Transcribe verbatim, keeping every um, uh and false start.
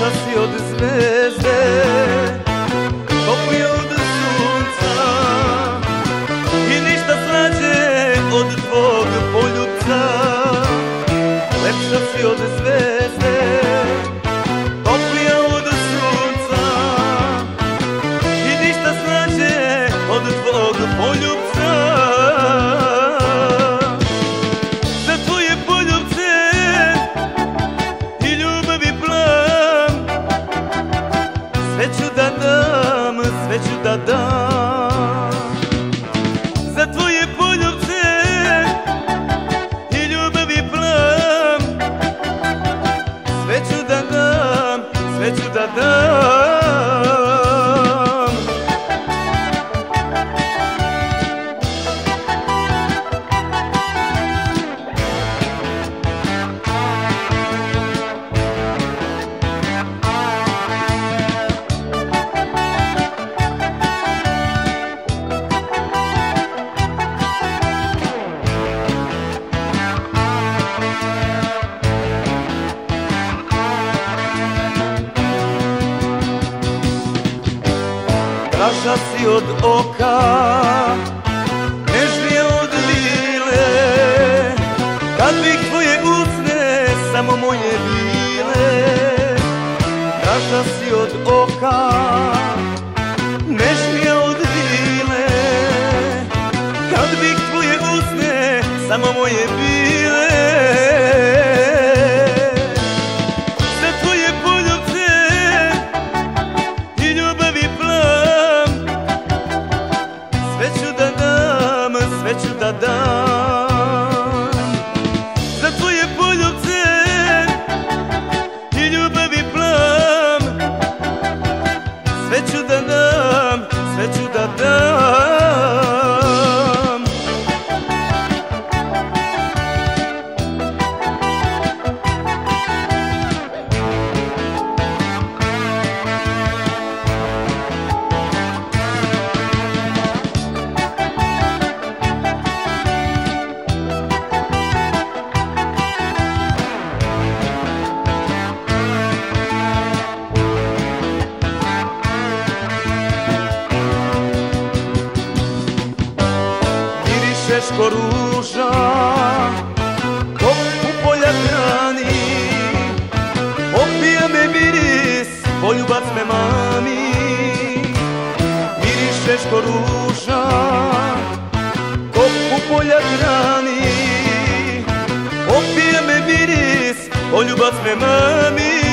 si od zvezde, toplije od sunca, i ništa slađe od tvog poljubca. Lepša si od zvezde, toplija od sunca, i ništa slađe od tvog poljubca. Za tvoje poljubce i ljubavi plam, sve ću da dam, sve ću da dam. Za tvoje poljubce i ljubavi plam, sve ću da dam, sve ću da dam. Draža si od oka, nežnija od lile, kad bih tvoje usne samo moje bile. Draža si od oka, nežnija od lile, kad bih tvoje usne samo moje bile. Za tvoje poljubce i ljubavi plam, sve ću da dam, sve ću da dam. Za tvoje poljubce i ljubavi plam, sve ću da dam, sve ću da dam. Mirišeš ko ruža, ko u polja grani, opija me miris, poljubac me mami. Mirišeš ko ruža, ko u polja grani, opija me miris, poljubac me mami.